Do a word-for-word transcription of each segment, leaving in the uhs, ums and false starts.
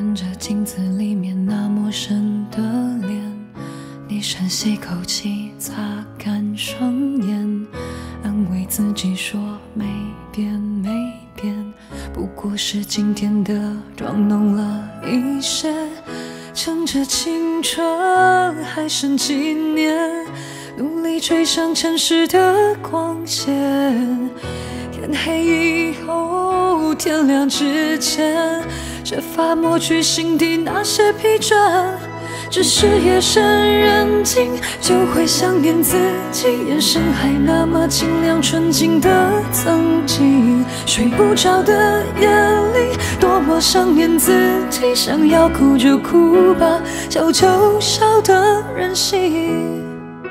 看着镜子里面那陌生的脸，你深吸口气，擦干双眼，安慰自己说没变没变，不过是今天的妆浓了一些，趁着青春还剩几年，努力追上城市的光线。天黑以后，天亮之前，设法抹去心底那些疲倦。只是夜深人静，就会想念自己，眼神还那么清亮纯净的曾经。睡不着的夜里，多么想念自己，想要哭就哭吧，笑就笑的任性。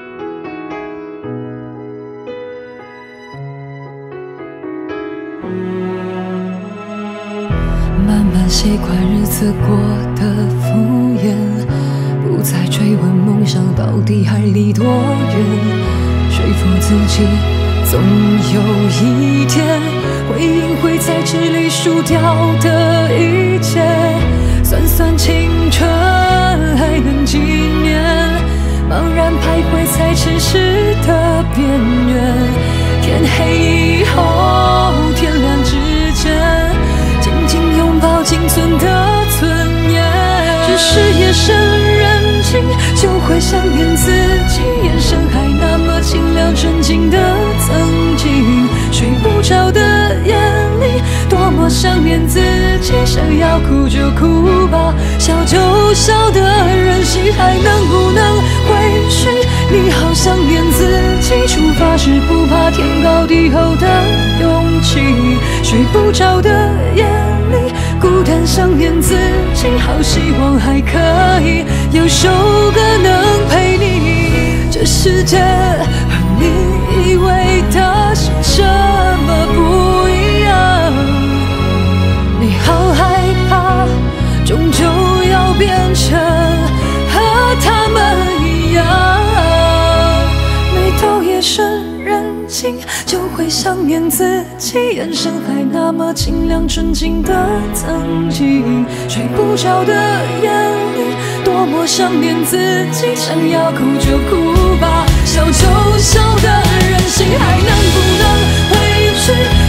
慢慢习惯日子过得敷衍，不再追问梦想到底还离多远，说服自己总有一天，回应会在纸里数掉的一切。算算青春还能几年，茫然徘徊在城市的边缘。天黑以后，天亮之前，紧紧拥抱仅存的尊严。只是夜深人静，就会想念自己，眼神还那么清亮纯净的曾经。睡不着的夜里，多么想念自己，想要哭就哭吧，笑就笑的任性，还能不能回去？你好想念自己，出发时不怕天高地厚的勇气。睡不着的夜里，孤单想念自己，好希望还可以有首歌能陪你。这世界和你以为的是这么不一样，你好害怕，终究要变成和他们一样。每到夜深人静，就会想念自己，眼神还那么清亮纯净的曾经。睡不着的夜里，多么想念自己，想要哭就哭吧，笑就笑的任性，还能不能回去？